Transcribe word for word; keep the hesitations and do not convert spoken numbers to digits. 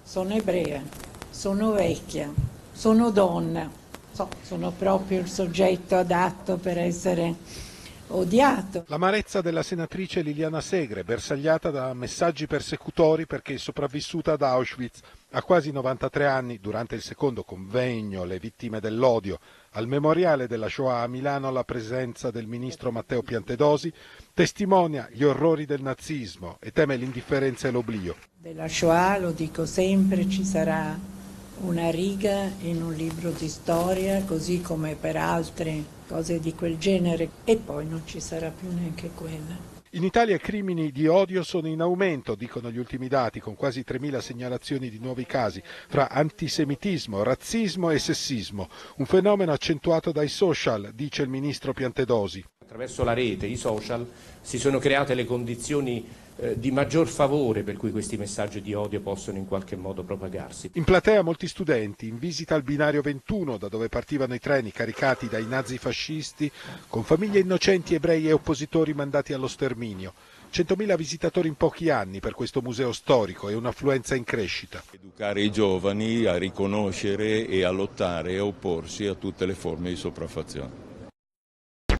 sono ebrea, sono vecchia, sono donna, so, sono proprio il soggetto adatto per essere odiato. L'amarezza della senatrice Liliana Segre, bersagliata da messaggi persecutori perché sopravvissuta ad Auschwitz a quasi novantatré anni, durante il secondo convegno Le vittime dell'odio al memoriale della Shoah a Milano, alla presenza del ministro Matteo Piantedosi, testimonia gli orrori del nazismo e teme l'indifferenza e l'oblio. Della Shoah, lo dico sempre, ci sarà una riga in un libro di storia, così come per altre cose di quel genere, e poi non ci sarà più neanche quella. In Italia i crimini di odio sono in aumento, dicono gli ultimi dati, con quasi tremila segnalazioni di nuovi casi fra antisemitismo, razzismo e sessismo, un fenomeno accentuato dai social, dice il ministro Piantedosi. Attraverso la rete, i social, si sono create le condizioni eh, di maggior favore per cui questi messaggi di odio possono in qualche modo propagarsi. In platea molti studenti, in visita al binario ventuno, da dove partivano i treni caricati dai nazifascisti, con famiglie innocenti, ebrei e oppositori mandati allo sterminio. centomila visitatori in pochi anni per questo museo storico e un'affluenza in crescita. Educare i giovani a riconoscere e a lottare e a opporsi a tutte le forme di sopraffazione.